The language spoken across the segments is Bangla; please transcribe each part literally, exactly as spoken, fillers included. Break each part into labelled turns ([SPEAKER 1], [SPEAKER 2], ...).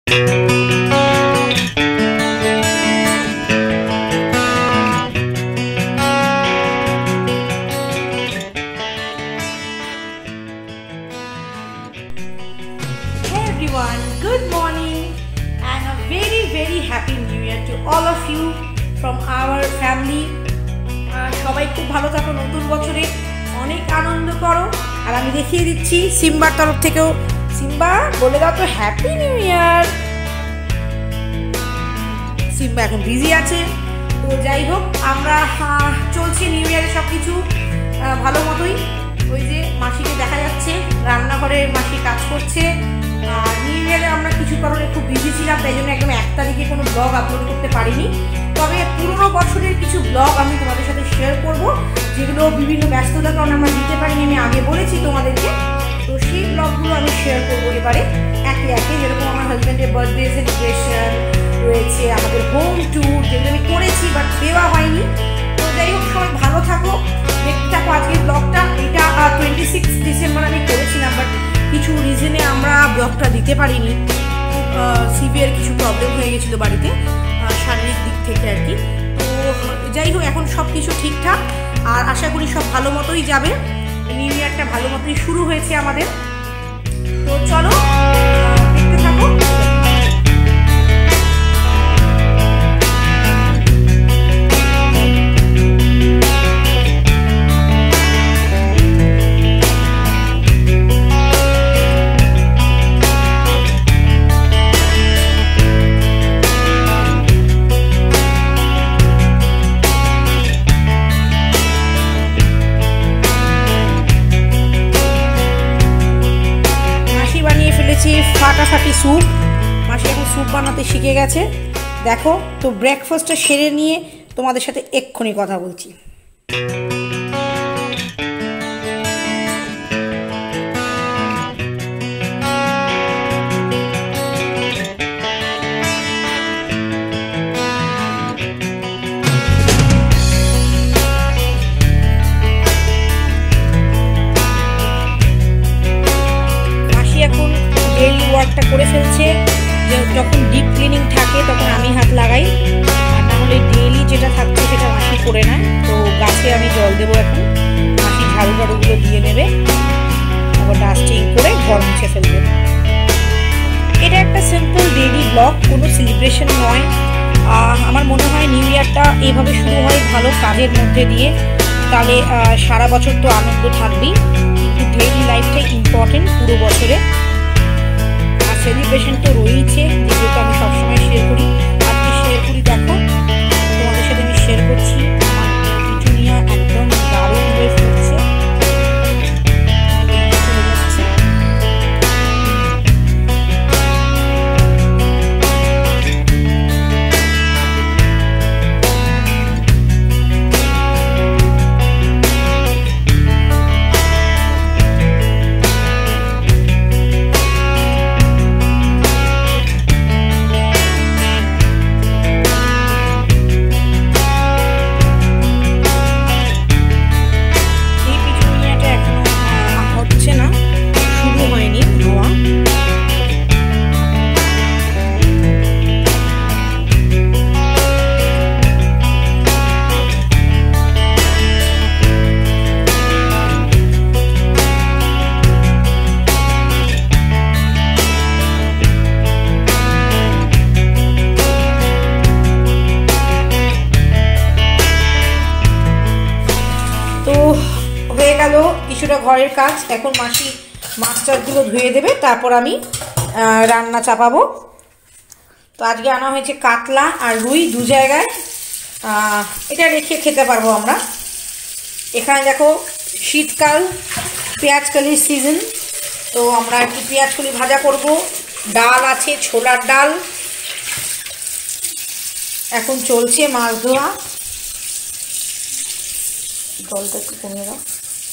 [SPEAKER 1] everyone, good morning and a very very happy new year to all of you from our family. সবাই খুব ভালো থাকো, নতুন বছরে অনেক আনন্দ করো। আর আমি দেখিয়ে দিচ্ছি সিম্বার তরফ থেকেও, সিম্বা বলে দাও তো হ্যাপি নিউ ইয়ার। সিম্বা এখন বিজি আছে, তো যাই হোক আমরা চলছি নিউ ইয়ারে সব কিছু ভালো মতোই। ওই যে মাসিকে দেখা যাচ্ছে রান্নাঘরে মাসি কাজ করছে। আর নিউ ইয়ারে আমরা কিছু কারণে খুব বিজি ছিলাম, তাই জন্য একদম এক তারিখে কোনো ব্লগ আপলোড করতে পারিনি। তবে পুরনো বছরের কিছু ব্লগ আমি তোমাদের সাথে শেয়ার করব, যেগুলো বিভিন্ন ব্যস্ততার কারণে আমরা দিতে পারিনি, আমি আগে বলেছি তোমাদেরকে। তো সেই ব্লগগুলো আমি শেয়ার করবো এবারে একে একে। যেরকম আমার হাজব্যান্ডের বার্থডে সেলিব্রেশন রয়েছে, আমাদের হোম ট্যুর যেগুলো আমি করেছি বাট দেওয়া হয়নি। তো যাই হোক সবাই ভালো থাকো, দেখতে থাকো আজকের ব্লগটা। এটা টোয়েন্টি সিক্স ডিসেম্বর আমি করেছিলাম, বাট কিছু রিজনে আমরা ব্লগটা দিতে পারিনি। সিভিয়ার কিছু প্রবলেম হয়ে গেছিলো বাড়িতে, শারীরিক দিক থেকে আর কি। তো যাই হোক এখন সব কিছু ঠিকঠাক, আর আশা করি সব ভালো মতোই যাবে। নিউ ইয়ারটা ভালো মতোই শুরু হয়েছে আমাদের। তো চলো দেখতে থাকো। ফাটাফাটি স্যুপ, মাসি এখন স্যুপ বানাতে শিখে গেছে দেখো। তো ব্রেকফাস্টটা সেরে নিয়ে তোমাদের সাথে এক্ষুনি কথা বলছি। ডেইলি ওয়ার্কটা করে ফেলছে, যে যখন ডিপ ক্লিনিং থাকে তখন আমি হাত লাগাই, আর না হলে ডেইলি যেটা থাকছে সেটা মাসি করে নেয়। তো গাছে আমি জল দেবো এখন, মাসি ঝাড়ু ঝাড়ুগুলো দিয়ে নেবে, আবার ডাস্টিং করে ঘর মুছে ফেলবে। এটা একটা সিম্পল ডেইলি ব্লগ, কোনো সেলিব্রেশন নয়। আমার মনে হয় নিউ ইয়ারটা এইভাবে শুরু হয় ভালো কাজের মধ্যে দিয়ে, তাহলে সারা বছর তো আনন্দ থাকবেই, কিন্তু ডেইলি লাইফটাই ইম্পর্টেন্ট পুরো বছরে। সেলিব্রেশন তো রয়েছে, যেগুলো আমি সবসময় শেয়ার করি। আজকে শেয়ার করি, দেখো তোমাদের সাথে আমি শেয়ার করছি আমার পিটুনিয়া একদম দারুণ হয়ে ফুটছে। কিছুটা ঘরের কাজ, এখন মাসি মাছ টাছগুলো ধুয়ে দেবে, তারপর আমি রান্না চাপাবো। তো আজকে আনা হয়েছে কাতলা আর রুই দু জায়গায়, এটা রেখে খেতে পারবো আমরা। এখানে দেখো শীতকাল, পেঁয়াজ কালির সিজন, তো আমরা একটু পেঁয়াজ কলি ভাজা করব। ডাল আছে, ছোলার ডাল, এখন চলছে মাছ ধোয়া। জলটা একটু কমিয়ে দাও।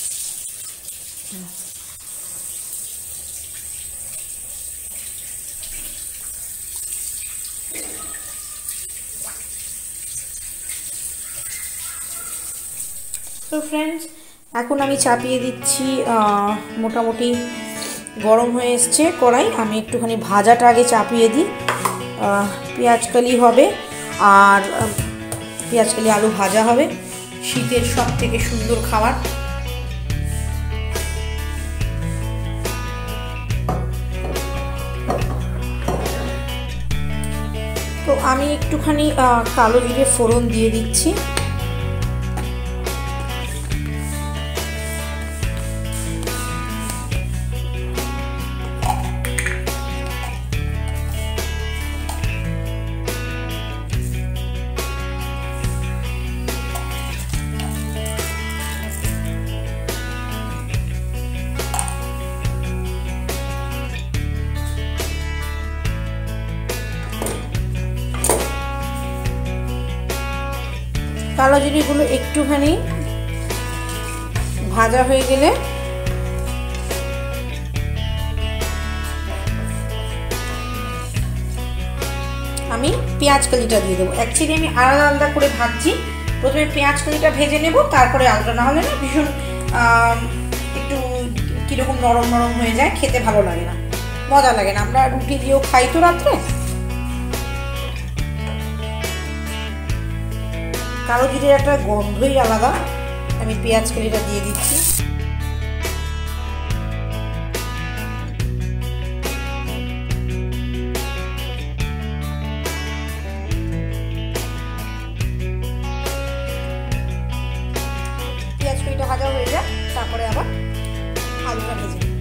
[SPEAKER 1] তো ফ্রেন্ডস এখন আমি চাপিয়ে দিচ্ছি, মোটামুটি গরম হয়ে এসছে কড়াই। আমি একটুখানি ভাজাটা আগে চাপিয়ে দিই। পেঁয়াজকালি হবে আর পেঁয়াজকালি আলু ভাজা হবে, শীতের সব থেকে সুন্দর খাবার। তো আমি একটুখানি কালো জিরে ফোড়ন দিয়ে দিচ্ছি। কালো জিরেগুলো একটুখানি ভাজা হয়ে গেলে আমি পেঁয়াজ কালিটা দিয়ে দেবো। অ্যাকচুয়ালি আমি আলাদা আলাদা করে ভাজছি, প্রথমে পেঁয়াজ কালিটা ভেজে নেব, তারপরে আলুটা, না হলে না ভীষণ একটু কীরকম নরম নরম হয়ে যায়, খেতে ভালো লাগে না, মজা লাগে না। আমরা রুটি দিয়েও খাই তো রাত্রে। কালো জিরের একটা গন্ধই আলাদা। আমি পেঁয়াজ কালিটা দিয়ে দিচ্ছি। পেঁয়াজ কালিটা ভাজা হয়ে যায়, তারপরে আবার আলুটা ভেজে নিই।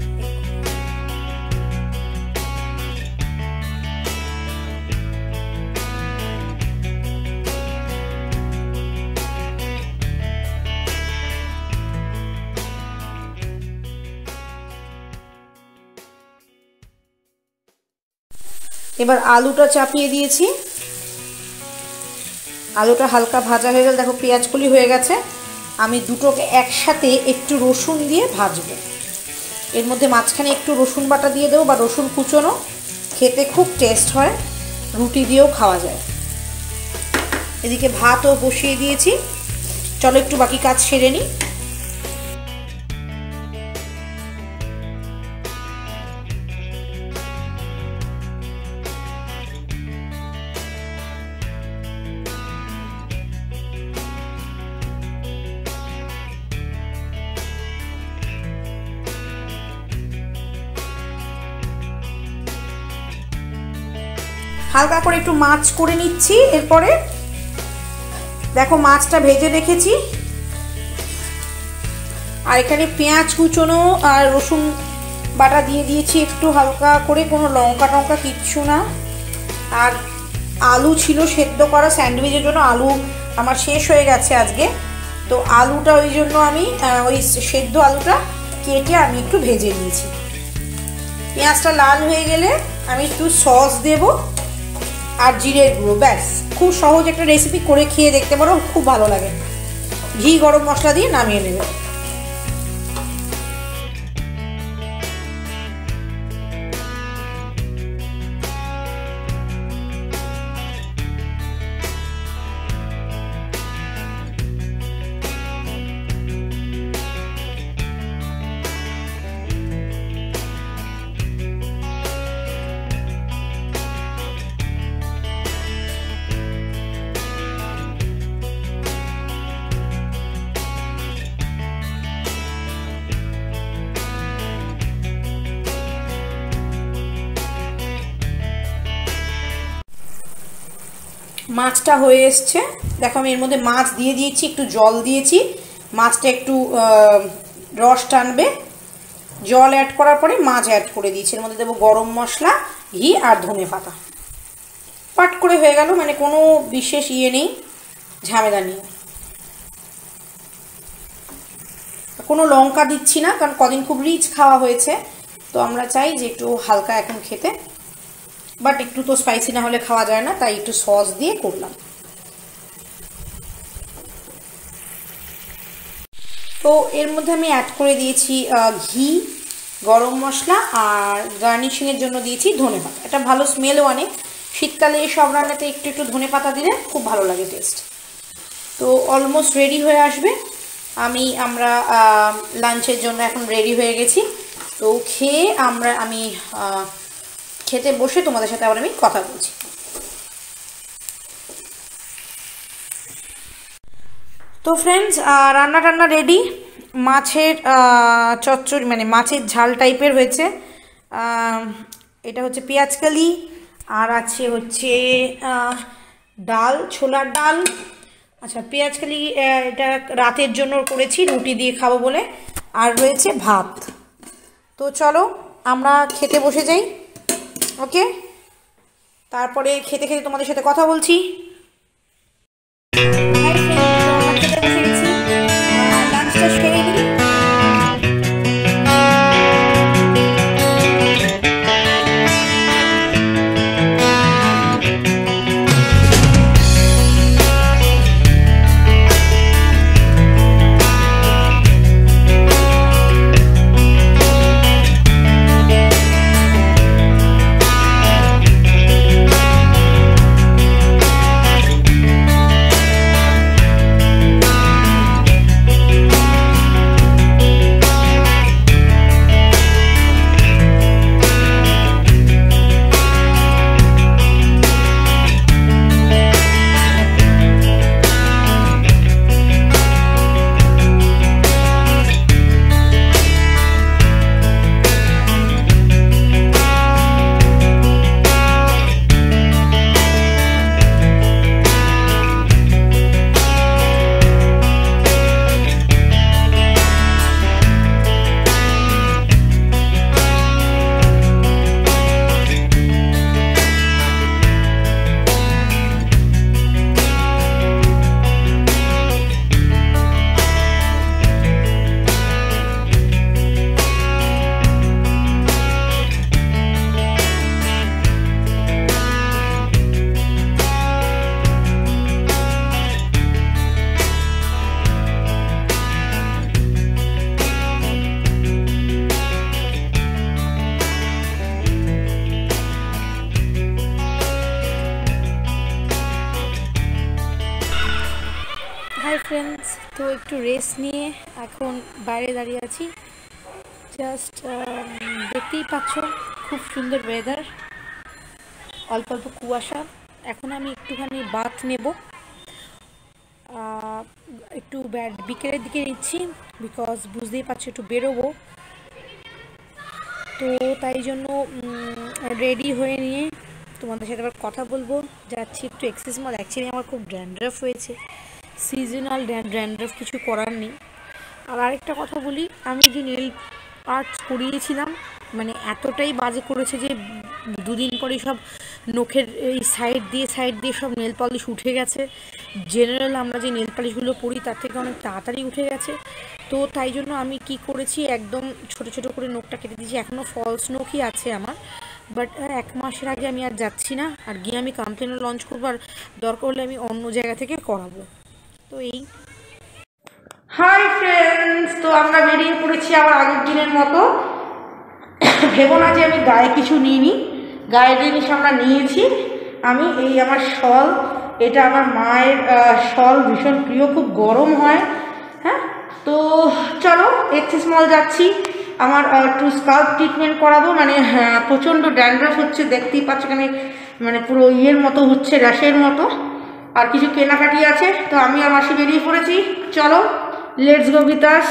[SPEAKER 1] এবার আলুটা চাপিয়ে দিয়েছি। আলুটা হালকা ভাজা হয়ে গেলে দেখো পেঁয়াজকলি হয়ে গেছে। আমি দুটোকে একসাথে একটু রসুন দিয়ে ভাজবো। এর মধ্যে মাঝখানে একটু রসুন বাটা দিয়ে দেবো বা রসুন কুচোনো, খেতে খুব টেস্ট হয়, রুটি দিয়েও খাওয়া যায়। এদিকে ভাতও বসিয়ে দিয়েছি, চলো একটু বাকি কাজ সেরে নিই। হালকা করে একটু মাছ করে নিচ্ছি। এরপরে দেখো মাছটা ভেজে রেখেছি, আর এখানে পেঁয়াজ কুচোনো আর রসুন বাটা দিয়ে দিয়েছি একটু হালকা করে, কোনো লঙ্কা টঙ্কা কিচ্ছু না। আর আলু ছিল সেদ্ধ করা স্যান্ডউইচের জন্য, আলু আমার শেষ হয়ে গেছে আজকে, তো আলুটা ওই জন্য আমি ওই সেদ্ধ আলুটা কেটে আমি একটু ভেজে নিয়েছি। পেঁয়াজটা লাল হয়ে গেলে আমি একটু সস দেবো আর জিরের গুঁড়ো, ব্যাস। খুব সহজ একটা রেসিপি, করে খেয়ে দেখতে পারো, খুব ভালো লাগে। ঘি গরম মশলা দিয়ে নামিয়ে নেবে। মাছটা হয়ে এসছে, দেখো আমি এর মধ্যে মাছ দিয়ে দিয়েছি, একটু জল দিয়েছি, মাছটা একটু রস টানবে। জল অ্যাড করার পরে মাছ অ্যাড করে দিয়েছি। এর মধ্যে দেবো গরম মশলা, ঘি আর ধনে পাতা। পাট করে হয়ে গেল, মানে কোনো বিশেষ ইয়ে নেই, ঝামেলা নেই। কোনো লঙ্কা দিচ্ছি না, কারণ কদিন খুব রিচ খাওয়া হয়েছে, তো আমরা চাই যে একটু হালকা এখন খেতে, বাট একটু তো স্পাইসি না হলে খাওয়া যায় না, তাই একটু সস দিয়ে করলাম। তো এর মধ্যে আমি অ্যাড করে দিয়েছি ঘি, গরম মশলা, আর গার্নিশিংয়ের জন্য দিয়েছি ধনে পাতা। এটা ভালো স্মেলও অনেক, শীতকালে এই সব রান্নাতে একটু একটু ধনে পাতা দিলে খুব ভালো লাগে টেস্ট। তো অলমোস্ট রেডি হয়ে আসবে। আমি আমরা লাঞ্চের জন্য এখন রেডি হয়ে গেছি। তো খেয়ে আমরা আমি খেতে বসে তোমাদের সাথে আবার আমি কথা বলছি। তো ফ্রেন্ডস রান্না টান্না রেডি। মাছের চচ্চড়ি মানে মাছের ঝাল টাইপের হয়েছে। এটা হচ্ছে পেঁয়াজকালি, আর আছে হচ্ছে ডাল, ছোলার ডাল। আচ্ছা পেঁয়াজকালি এটা রাতের জন্য করেছি, রুটি দিয়ে খাবো বলে। আর রয়েছে ভাত। তো চলো আমরা খেতে বসে যাই। ওকে, তারপরে খেতে খেতে তোমাদের সাথে কথা বলছি। লাঞ্চটা সেরে নিই। হাই ফ্রেন্ডস, তো একটু রেস্ট নিয়ে এখন বাইরে দাঁড়িয়ে আছি। জাস্ট দেখতেই পাচ্ছ খুব সুন্দর ওয়েদার, অল্প অল্প কুয়াশা। এখন আমি একটুখানি বাথ নেব, একটু বিকেলের দিকে নিচ্ছি, বিকজ বুঝতেই পারছো একটু বেরোবো। তো তাই জন্য রেডি হয়ে নিয়ে তোমাদের সাথে আবার কথা বলবো। যাচ্ছি একটু এক্সারসাইজ মল। অ্যাকচুয়ালি আমার খুব ড্যান্ড্রাফ হয়েছে, সিজনাল ড্যান্ড্রাফ, কিছু করার নেই। আর আরেকটা কথা বলি, আমি যে নেল আর্টস করিয়েছিলাম মানে এতটাই বাজে করেছে যে দুদিন পরে সব নখের এই সাইড দিয়ে সাইড দিয়ে সব নেল পলিশ উঠে গেছে। জেনারেল আমরা যে নেল পলিশগুলো পরি তার থেকে অনেক তাড়াতাড়ি উঠে গেছে। তো তাই জন্য আমি কি করেছি, একদম ছোট ছোট করে নখটা কেটে দিয়েছি। এখনও ফলস নখই আছে আমার, বাট এক মাসের আগে আমি আর যাচ্ছি না। আর গিয়ে আমি কমপ্লেনও লঞ্চ করবো, আর দরকার হলে আমি অন্য জায়গা থেকে করাবো। তো এই হাই ফ্রেন্ডস, তো আমরা বেরিয়ে পড়েছি আবার আগের দিনের মতো। ভেবো না যে আমি গায়ে কিছু নিইনি, গায়ে জিনিস আমরা নিয়েছি। আমি এই আমার শল, এটা আমার মায়ের শল, ভীষণ প্রিয়, খুব গরম হয়। হ্যাঁ, তো চলো এক্সিস মল যাচ্ছি। আমার একটু স্কাল্প ট্রিটমেন্ট করাবো, মানে হ্যাঁ প্রচণ্ড ড্যান্ড্রাফ হচ্ছে, দেখতেই পাচ্ছ এখানে মানে পুরো ইয়ের মতো হচ্ছে, র্যাশের মতো। আর কিছু কেনাকাটি আছে, তো আমি আর মাসি বেরিয়ে পড়েছি। চলো লেটস গো উইথ আস।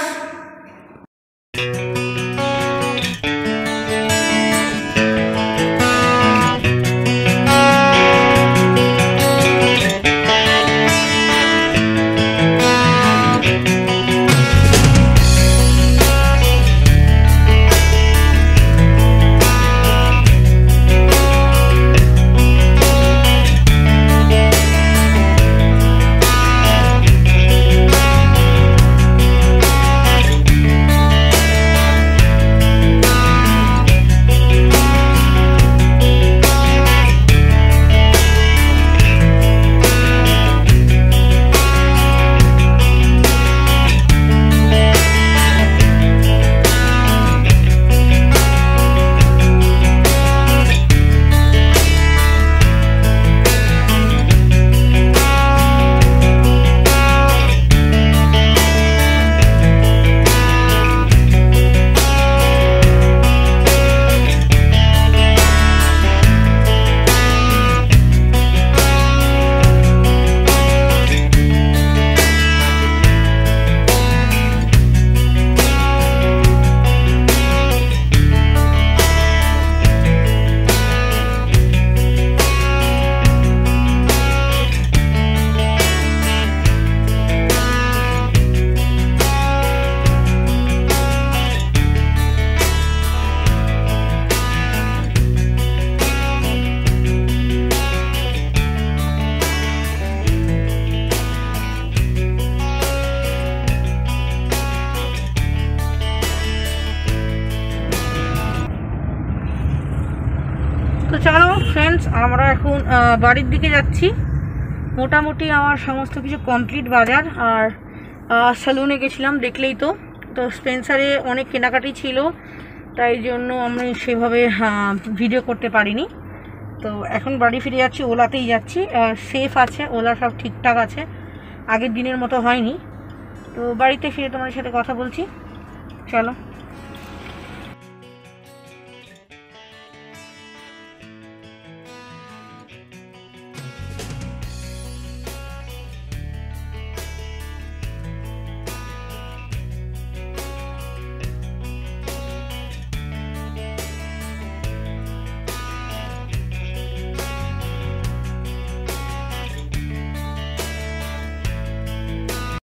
[SPEAKER 1] এখন বাড়ির দিকে যাচ্ছি। মোটামুটি আমার সমস্ত কিছু কমপ্লিট বাজার। আর সেলুনে গেছিলাম, দেখলেই তো তো স্পেন্সারে অনেক কেনাকাটি ছিল, তাই জন্য আমি সেভাবে ভিডিও করতে পারিনি। তো এখন বাড়ি ফিরে যাচ্ছি, ওলাতেই যাচ্ছি। সেফ আছে, ওলা সব ঠিকঠাক আছে, আগের দিনের মতো হয়নি। তো বাড়িতে ফিরে তোমাদের সাথে কথা বলছি, চলো।